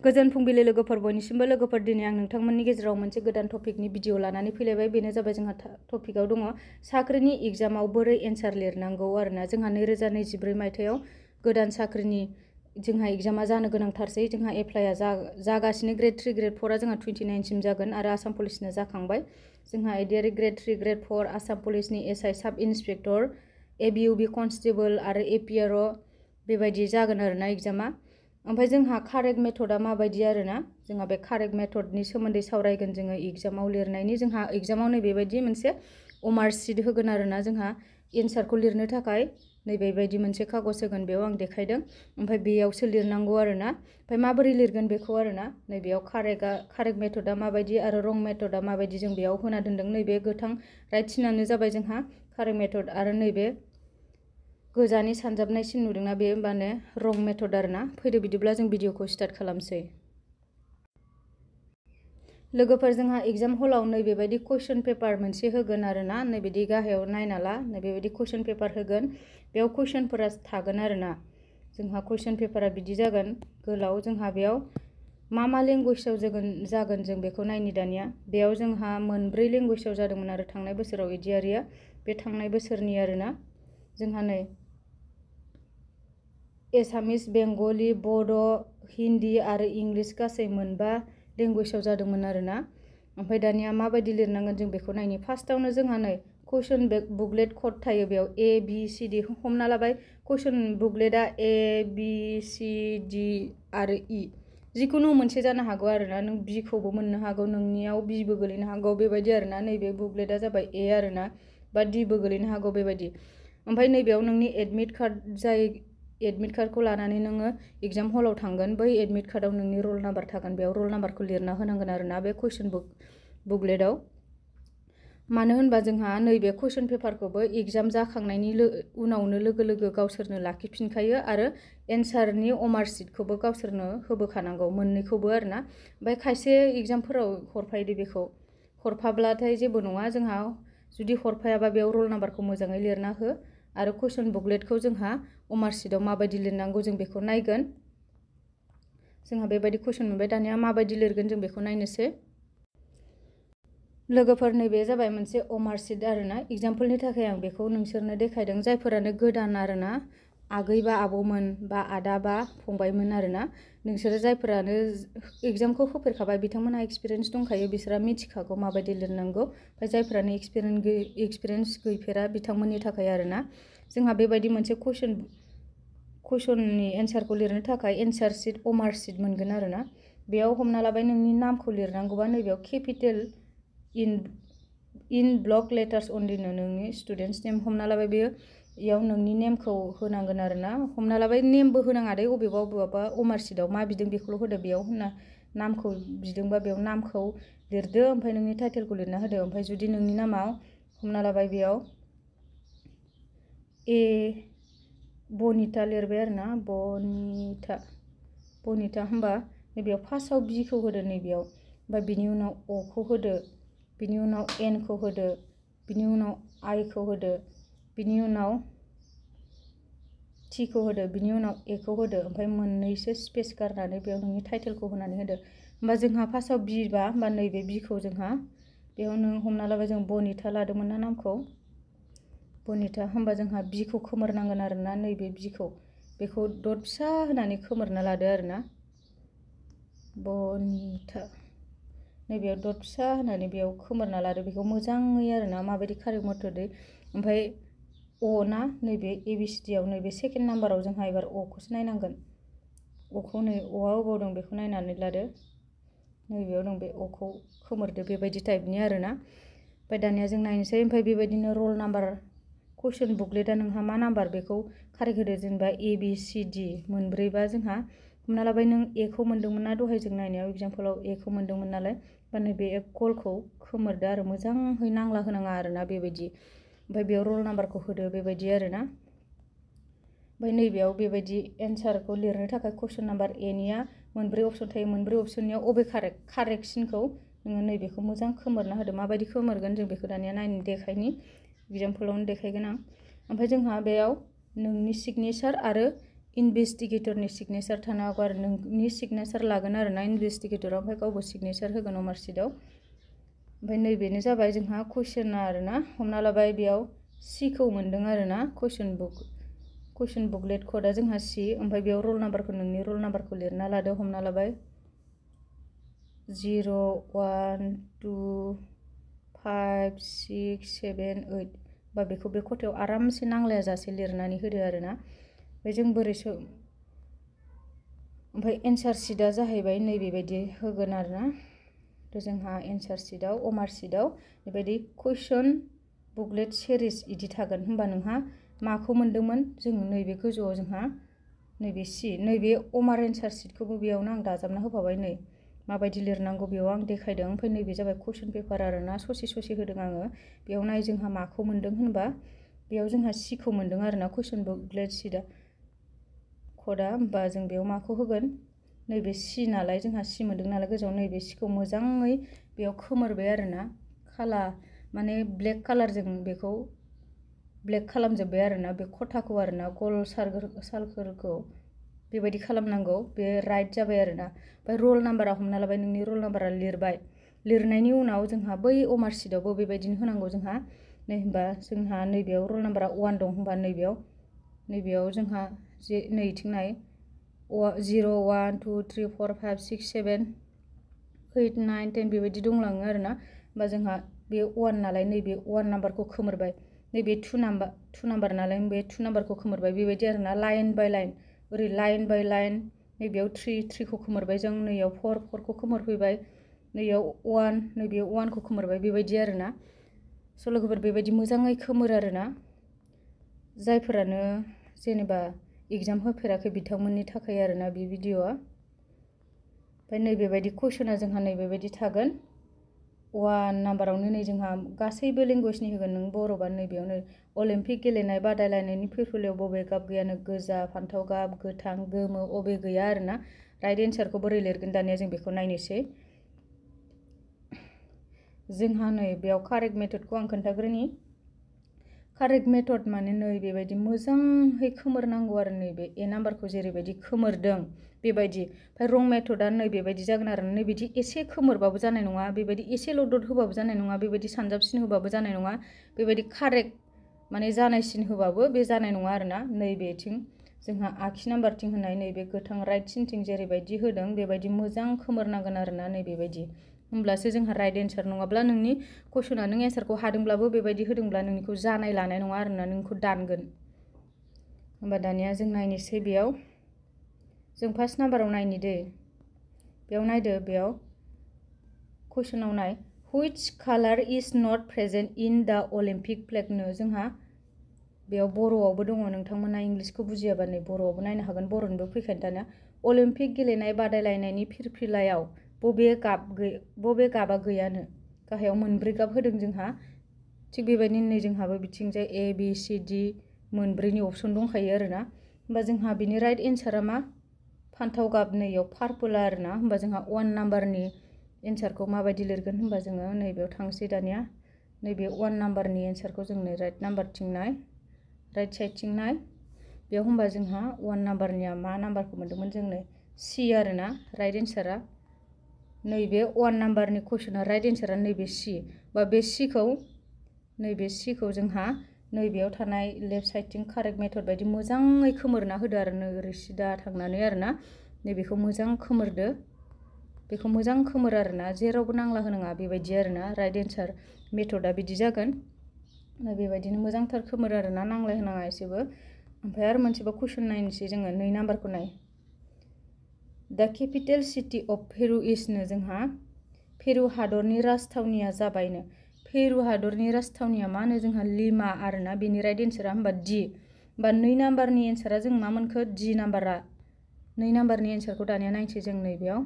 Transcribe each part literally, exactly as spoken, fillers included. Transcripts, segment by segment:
गोजोन फुंबिलि लोगोफोर बयनिसिमबो लोगोफोर दिनै आं नोंथांमोननि गेजेराव मोनसे गोदान टपिकनि भिडिअ लानानै फैलायबाय। बेनो जाबाय जोंहा टपिकआव दङ साख्रिनि एग्जामाव बोरै एन्सार लिरनांगौ आरोना। जोंहा नैरोजा नैजिब्रै मायथाइयाव गोदान साख्रिनि जोंहा एग्जामा जानो गोनांथारसै। जोंहा एप्लाइआ जागासिनो ग्रेड थ्रि ग्रेड फरआ जोंहा टुवेन्टि नाइनसिम जागोन आरो आसाम पुलिसना जाखांबाय। जोंहा इदियारि grade three grade four Assam पुलिसनि S I sub inspector A B इउ बि कनस्टेबल आरो ए पि आर अ बेबायदि जागोन आरोना एग्जामा। ओमफ्राय जोंहा कारेक्ट मेथडआ माबायदि आरोना, जोंहा बे कारेक्ट मेथडनि सोमोन्दै सावरायगोन जोङो एग्जामाव लिरनायनि। जोंहा एग्जामाव नैबेबायदि मोनसे अमार सिट होगोन आरोना। जोंहा एन्सारखौ लिरनो थाखाय नैबेबायदि मोनसे कागज होगोन, बेयाव आं देखायदों। ओमफ्राय बेयावसो लिरनांगौ आरोना। ओमफ्राय माबोरै लिरगोन बेखौ आरोना, नैबेयाव कारेक्टआ कारेक्ट मेथडआ माबायदि आरो रं मेथडआ माबायदि जों बेयाव होना दोनदों। नैबे गोथां राइट सिनानो जाबाय जोंहा कारेक्ट मेथड आरो नैबे गोजानि सानजाबनायसिन नुदोंना, बे माने रं मेथड आरोना। फैदो बिदिब्ला जों भिडिअखौ स्टार्ट खालामसै। लोगोफोर जोंहा एग्जाम हलाव नैबेबायदि कुइसन पेपार मोनसे होगोन आरोना। नैबेदि गाहायाव नायना ला, नैबेबायदि कुइसन पेपार होगोन। बेयाव कुइसनफोरा थागोन आरोना। जोंहा कुइसन पेपारा बिदि जागोन गोलाव। जोंहा बेयाव मा मा लेंगुवेजाव जागोन जागोन जों बेखौ नायनि दानिया। बेयाव जोंहा मोनब्रै लेंगुवेजाव जादोंमोन आरो थांनाय बोसोराव इदियारिया, बे थांनाय बोसोरनि आरोना। जोंहा नै एसामिस, बेंगलि, बड', हिन्दी आरो इंलिस गासै मोनबा लेंगुवेजाव जादोंमोन आरोना। ओमफ्राय दानिया माबायदि लिरनांगोन जों बेखौ नायनि। फार्स्टआवनो जोंहा नै कुइसन बुकलेट कड थायो, बेयाव ए बि सि डि हमना लाबाय। कुइसन बुकलेटआ ए बि सि डि आरो इ जिखुनु मोनसे जानो हागौ आरोना। नों बिखौबो मोननो हागौ, नोंनियाव बिबो गोलैनो हागौ बेबायदि आरोना। नैबे बुकलेटआ जाबाय ए आरोना, बा डिबो गोलैनो हागौ बेबायदि। ओमफ्राय नैबेयाव नोंनि एडमिट कार्ड जाय एडमिट कार्डखौ लानानै नोङो एग्जाम हलाव थांगोन, बै एडमिट कार्डआव नोंनि रल नाम्बार थागोन, बेयाव रल नाम्बारखौ लिरना होनांगोन आरोना बे कुइसन बुक बुकलेटआव। मानो होनबा जोंहा नैबे कुइसन पेपारखौबो एग्जाम जाखांनायनि उनावनो लोगो लोगो गावसोरनो लाखिफिनखायो आरो एन्सारनि अमार सिटखौबो गावसोरनो होबोखानांगौ, मोननैखौबो आरोना। ओमफ्राय खायसे एग्जामफोराव हरफायोदि बेखौ, हरफाब्लाथाय जेबो नङा। जोंहा जुदि हरफायाबा बेयाव रल नाम्बारखौ मोजाङै लिरना हो आरो कुइसन बुकलेटखौ जोंहा अमार सिटआव माबायदि लिरनांगौ जों बेखौ नायगोन। जोंहा बेबायदि कुइसन मोनबाय, दानिया माबायदि लिरगोन जों बेखौ नायनोसै। लोगोफोर नैबे जाबाय मोनसे अमार सिट आरोना। एग्जाम्पलनि थाखाय आं बेखौ नोंसोरनो देखायदों। जायफोरानो गोदान आरोना, आगै बा आब'मोन बा आदा बा फंबायमोन आरोना, नोंसोरो जायफोरानो एग्जामखौ होफेरखाबाय बिथांमोनहा एक्सपिरियेन्स दंखायो, बिसोरा मिथिखागौ माबायदि लिरनांगौ। ओमफ्राय जायफोरानो एक्सपिरियेन्स एक्सपिरियेन्स गैफेरा बिथांमोननि थाखाय आरोना। जोंहा बेबायदि मोनसे कुइसन कुइसननि एन्सारखौ लिरनो थाखाय एन्सार सिट अमार सिट मोनगोन आरोना। बेयाव हमना लाबाय नोंनि नामखौ लिरनांगौबा नैबेयाव capital in in block letters अनलिनो नोंनि स्टुडेन्टस नेम हमना लाबाय, बेयो इयाव नोंनि नेमखौ होनांगोन आरोना। हमना लाबाय नेमबो होनाङा दे, अबेबा अबेबा अमार सिटआव मा बिदों बेखौल' होदो। बेयाव होना नामखौ बिदोंबा बेयाव नामखौ लिरदो, ओमफ्राय नोंनि टाइटेलखौ लिरना होदो। ओमफ्राय जुदि नोंनि नामाव हमना लाबाय बेयाव ए बनिता लिरबाय आरोना, बनिता बनिता होमबा नैबेयाव फार्स्टआव बिखौ होदो नैबेयाव, ओमफ्राय बिनि उनाव अखौ होदो, बिनि उनाव एनखौ होदो, बिनि उनाव आइखौ होदो, बिनि उनाव टिखौ होदो, बिनि उनाव एखौ होदो, ओमफ्राय मोननैसो स्पेस गारनानै बेयाव नोंनि टाइटेलखौ होनानै होदो। होमबा जोंहा फार्स्टआव बि बा होमबा नैबे बिखौ जोंहा बेयाव नों हमना लाबाय जों बनिता लादोंमोन ना नामखौ, बनिता होमबा जोंहा बिखौ खोमोरनांगोन आरोना। नैबे बिखौ बेखौ दट फिसा होनानै खोमोरना लादो आरोना, बनिता नैबेयाव दट फिसा होनानै बेयाव खोमोरना लादो बेखौ मोजाङै आरोना। माबायदि कारेक्ट मेथडै। ओमफ्राय अ ना, नैबे ए बि सि डि आव नैबे सेकेन्ड नाम्बाराव जोंहा एबार अखौसो नायनांगोन। अखौ नै अआ अबाव दं बेखौ नायनानै लादो, नैबेयाव दं, बे अखौ खोमोरदो बेबायदि टाइपनि आरोना। ओमफ्राय दानिया जों नायनोसै। ओमफ्राय बेबायदिनो रल नाम्बार कुइसन बुकलेटआ नोंहा मा नाम्बार बेखौ कारेक्ट होदो। जेनेबा ए बि सि डि मोनब्रैबा जोंहा हमना लाबाय नों एखौ मोन्दोंमोन ना दहाय जों नायनायाव एग्जाम्पलाव एखौ मोन्दोंमोन नालाय, बा नैबे गलखौ खोमोरदो आरो मोजाङै नांला होनाङा आरोना बेबायदि। ओमफ्राय बेयाव रल नाम्बारखौ होदो बेबायदि आरोना। ओमफ्राय नैबेयाव बेबायदि एन्सारखौ लिरनो थाखाय कुइसन नाम्बार एनिया मोनब्रै अपसन थायो, मोनब्रै अपसननियाव अबे कारेक्ट कारेक्टसिनखौ नोङो नैबेखौ मोजां खोमोरना होदो। माबायदि खोमोरगोन जों बेखौ दानिया नायनो देखायनि, एग्जाम्पलावनो देखायगोन आं। ओमफ्राय जोंहा बेयाव नोंनि सिगनेचार आरो इनभेस्टिगेटरनि सिगनेचार थानो हागौ आरो नोंनि सिगनेचार लागोन आरो ना इनभेस्टिगेटराव ओमफ्राय गावबो सिगनेचार होगोन मार्कशिटआव ओमफ्राय नैबेनो जाबाय जोंहा कुइसना आरो ना हमना लाबाय बेयाव सिखौ मोन्दों आरो ना कुइसन बुक कुइसन बुकलेट क'डा जोंहा सि ओमफ्राय बेयाव रल नाम्बारखौ नोंनि रल नाम्बारखौ लिरना लादो हमना लाबाय जिर' one two five six seven eight बा बेखौ बे खथायाव आरामसे नांलाया जासे लिरनानै होदो आरो ना ओमफ्राय जों बोरै सो ओमफ्राय एन्सार सिटआ जाहैबाय नैबेबायदि होगोन आरो ना थ' जोंहा एन्सार सिटआव अमार सिटआव बेबायदि कुइसन बुकलेट सिरिज इदि थागोन होमबा नोंहा माखौ मोन्दोंमोन जों नैबे गोजौआव जोंहा नैबे सि नैबे अमार एन्सार सिटखौबो बेयावनो आं दाजाबना होफाबाय नै माबायदि लिरनांगौ बेयाव आं देखायदों ओमफ्राय नैबे जाबाय कुइसन पेपार आरो ना ससे ससे होदों आङो बेयाव नाय जोंहा माखौ मोन्दों होनबा बेयाव जोंहा सिखौ मोन्दों आरो ना कुइसन बुकलेट सिटआ क'डा होमबा जों बेयाव माखौ होगोन नैबे सि नालाय जोंहा सि मोन्दों नालाय गोजौआव नैबे सिखौ मोजाङै बेयाव खोमोरबाय आरो ना कालार माने ब्लेक कालारजों बेखौ ब्लेक खालामजोब्बाय आरो ना बे खथाखौ आरो ना गल सार्कोलखौ बेबायदि खालामनांगौ बे राइट जाबाय आरो ना ओमफ्राय रल नाम्बारा हमना लाबाय नोंनि रल नाम्बारा लिरबाय लिरनायनि उनाव जोंहा बै अमार सिटआवबो बेबायदिनो होनांगौ जोंहा नै होनबा जोंहा नैबेयाव रल नाम्बारा वान दं होनबा नैबेयाव नैबेयाव जोंहा जे नैथिं नाय जिर' one two three four five six seven eight nine ten बेबायदि दंलाङो आरो ना होमबा जोंहा बे वान नालाय नैबे वान नाम्बारखौ खोमोरबाय नैबे टु नाम्बार टु नाम्बार नालाय बे टु नाम्बारखौ खोमोरबाय बेबायदि आरो ना लाइन बाय लाइन ओरै लाइन बाय लाइन नैबेयाव थ्रि थ्रिखौ खोमोरबाय जों नैयाव फर फरखौ खोमोरफैबाय नैयाव वान नैबेयाव वानखौ खोमोरबाय बेबायदि आरो ना स' लोगोफोर बेबायदि मोजाङै खोमोरो आरो ना जायफोरानो जेनेबा एगजाम होफेराखै बिथांमोननि थाखाय आरो ना बे भिडिअ'आ ओमफ्राय नैबेबायदि कुइसना जोंहा नैबेबायदि थागोन वान नाम्बारावनो नै जोंहा गासैबो लेंगुवेजनि होगोन नों बर'बा नैबेयावनो अलिम्पिक गेलेनाय बादायलायनायनि फिरफिलायाव बबे गाब गैयानो गोजा फान्थाव गाब गोथां गोमो अबे गैया आरो ना राइट एन्सारखौ बोरै लिरगोन दानिया जों बेखौ नायनोसै जोंहा नै बेयाव कारेक्ट मेथडखौ आं खोन्थाग्रोनि कारेक्ट मेथड माने नै बेबायदि मोजाङै खोमोरनांगौ आरो नैबे ए नाम्बारखौ जेरैबायदि खोमोरदों बेबायदि ओमफ्राय रं मेथडआ नै बेबायदि जागोन आरो नैबिदि एसे खोमोरबाबो जानाय नङा बेबायदि एसेल' दट होबाबो जानाय नङा बेबायदि सानजाबसिन होबाबो जानाय नङा बेबायदि कारेक्ट माने जानायसिन होबाबो बे जानाय नङा आरो ना नैबेथिं जोंहा आगसि नाम्बारथिं होनाय नैबे गोथां राइट सिनथिं जेरैबायदि होदों बेबायदि मोजां खोमोरनांगोन आरो ना नैबेबायदि होमब्लासो जोंहा राइट एन्सार नङाब्ला नोंनि कुइसना नों एन्सारखौ हादोंब्लाबो बेबायदि होदोंब्ला नोंनिखौ जानाय लानाय नङा आरो ना नोंखौ दानगोन होमबा दानिया जों नायनोसै बेयाव जों फार्स्ट नाम्बाराव नायनि दे बेयाव नायदो बेयाव कुइसनाव नाय which color is not present in the Olympic flag नो जोंहा बेयाव बर'आवबो दङ नोंथांमोना इंलिसखौ बुजियाबा नै बर'आवबो नायनो हागोन बर'निबो फैखायो दानिया अलिम्पिक गेलेनाय बादायलायनायनि फिरफिलायाव बबे गाब बबे गाबा गैयानो गाहायाव मोनब्रै गाब होदों जोंहा थिग बेबायदिनो नै जोंहाबो बिथिंजाय ए बि सि डि मोनब्रैनि अपसन दंखायो आरो ना होमबा जोंहा बिनि राइट एन्सारा मा फान्थाव गाब नैयाव पार्पल आरो ना होमबा जोंहा वान नाम्बारनि एन्सारखौ माबायदि लिरगोन होनबा जोङो नैबेयाव थांसै दानिया नैबे वान नाम्बारनि एन्सारखौ जों नै राइट नाम्बारथिं नाय राइट साइडथिं नाय बेयाव होनबा जोंहा वान नाम्बारनिया मा नाम्बारखौ मोन्दोंमोन जों नै सि आरो ना राइट एन्सारा नैबे वान नाम्बारनि कुइसना राइट एन्सारा नैबे सि बा बे सिखौ नैबे सिखौ जोंहा नैबेयाव थानाय लेफ्ट साइडथिं कारेक्ट मेथड बायदि मोजाङै खोमोरना होदो आरो नै ओरै सिदा थांनानै आरो ना नैबेखौ मोजां खोमोरदो बेखौ मोजां खोमोर आरो ना जेरावबो नांला होनाङा बेबायदि आरो ना राइट एन्सार मेथडआ बिदि जागोन बेबायदिनो मोजांथार खोमोर आरो ना नांलाय होनाङा एसेबो ओमफ्राय आरो मोनसेबा कुइसन नायनोसै जोङो नै नाम्बारखौ नाय दा केपिटेल सिटि अफ पेरु इजनो जोंहा पेरु हादरनि राजथावनिया जाबायनो पेरु हादरनि राजथावनिया मा होनो जोंहा लिमा आरो ना बेनि राइट एन्सारा होमबा डि होमबा नै नाम्बारनि एन्सारा जों मा मोनखो डि नाम्बारा नै नाम्बारनि एन्सारखौ दानिया नायनोसै जों नैबेयाव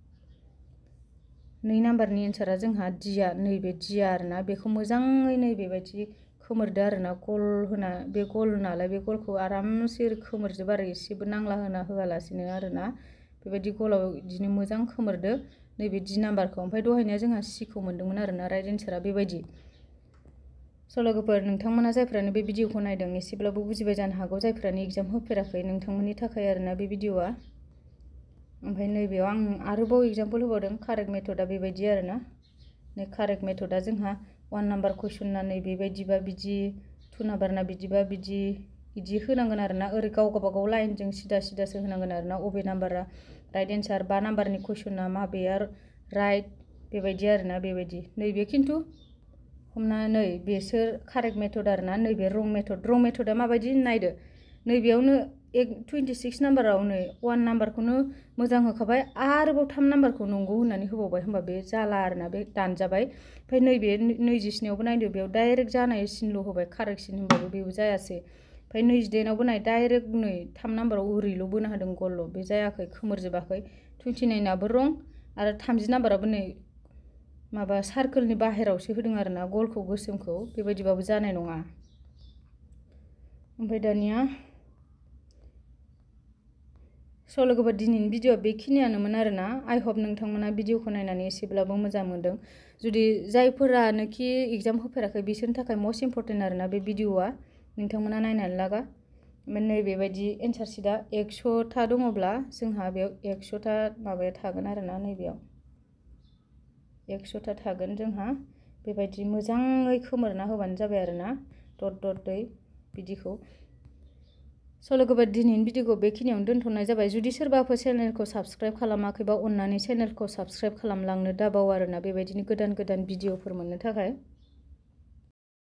नै नाम्बारनि एन्सारा जोंहा डिया नैबे डिया आरो ना बेखौ मोजाङै नैबेबायदि खोमोरदो आरो ना गल होना बे गल नालाय बे गलखौ आरामसे खोमोरजोब आरो एसेबो नांला होना होआलासिनो आरो ना बेबायदि गलाव बिदिनो मोजां खोमोरदो नैबे डि नाम्बारखौ ओमफ्राय दहायनाया जोंहा सिखौ मोन्दोंमोन आरो ना राइट एन्सारा बेबायदि सल'गोफोर नोंथांमोना जायफ्रानो बे भिडिअखौ नायदों एसेब्लाबो बुजिबाय जानो हागौ जायफ्रानो एग्जाम होफेराखै नोंथांमोननि थाखाय आरोना बे भिडिअआ। ओमफ्राय नैबेयाव आं आरोबाव एग्जाम्पल होबावदों कारेक्ट मेथडआ बेबायदि आरोना। नै कारेक्ट मेथडआ जोंहा वान नाम्बार कुइसनना नै बेबायदिबा बिदि टु नाम्बारना बिदिबा बिदि बिदि होनांगोन आरोना। ओरै गाव गावबागाव लाइनजों सिदा सिदासो होनांगोन आरोना। अबे नाम्बारा राइट एन्सार बा नाम्बारनि कुइसना माबेया राइट बेबायदि आरोना बेबायदि। नैबे खिन्थु हमना नै बेसोर कारेक्ट मेथड आरोना नैबे रं मेथड। रं मेथडआ माबायदि नायदो नैबेयावनो एक टुवेन्टि सिक्स नाम्बाराव नै वान नाम्बारखौनो मोजां होखाबाय आरोबाव थाम नाम्बारखौ नंगौ होननानै होबावबाय होमबा बे जाला आरोना बे दानजाबाय। ओमफ्राय नैबे नैजिस्नियावबो नायदो बेयाव डाइरेक्ट जानाय सिनल' होबाय कारेक्टसिन होनबाबो बेबो जायासै। ओमफ्राय नैजिदाइनावबो नाय डाइरेक्ट नै थाम नाम्बाराव ओरैल' बोनो हादों गलल' बे जायाखै खोमोरजोबाखै। टुवेन्टि नाइनाबो रं आरो थामजि नाम्बाराबो नै माबा सार्कोलनि बाहेरावसो होदों आरोना गलखौ गोसोमखौ बेबायदिबाबो जानाय नङा। ओमफ्राय दानिया सल'गोफोर दिनैनि भिडिअआ बेखिनियानोमोन आरोना। आइ होप नोंथांमोना भिडिअखौ नायनानै एसेब्लाबो मोजां मोनदों। जुदि जायफोरानोखि एग्जाम होफेराखै बिसोरनि थाखाय मस्ट इम्परटेन्ट आरोना बे भिडिअआ नोंथांमोना नायनानै लागा। ओमफ्राय नै बेबायदि एन्सार सिटआ एकस'था दङब्ला जोंहा बेयाव एकस'था माबाया थागोन आरोना नैबेयाव एकस'था थागोन जोंहा बेबायदि मोजाङै खोमोरना होबानो जाबाय आरोना दट दटै बिदिखौ। सल'गोफोर दिनैनि भिडिअखौ बेखिनियावनो दोनथ'नाय जाबाय। जुदि सोरबाफोर चेनेलखौ साबस्क्राइब खालामाखैबा अननानै चेनेलखौ साबस्क्राइब खालामलांनो दाबाव आरोना बेबायदिनो गोदान गोदान भिडिअफोर मोननो थाखाय।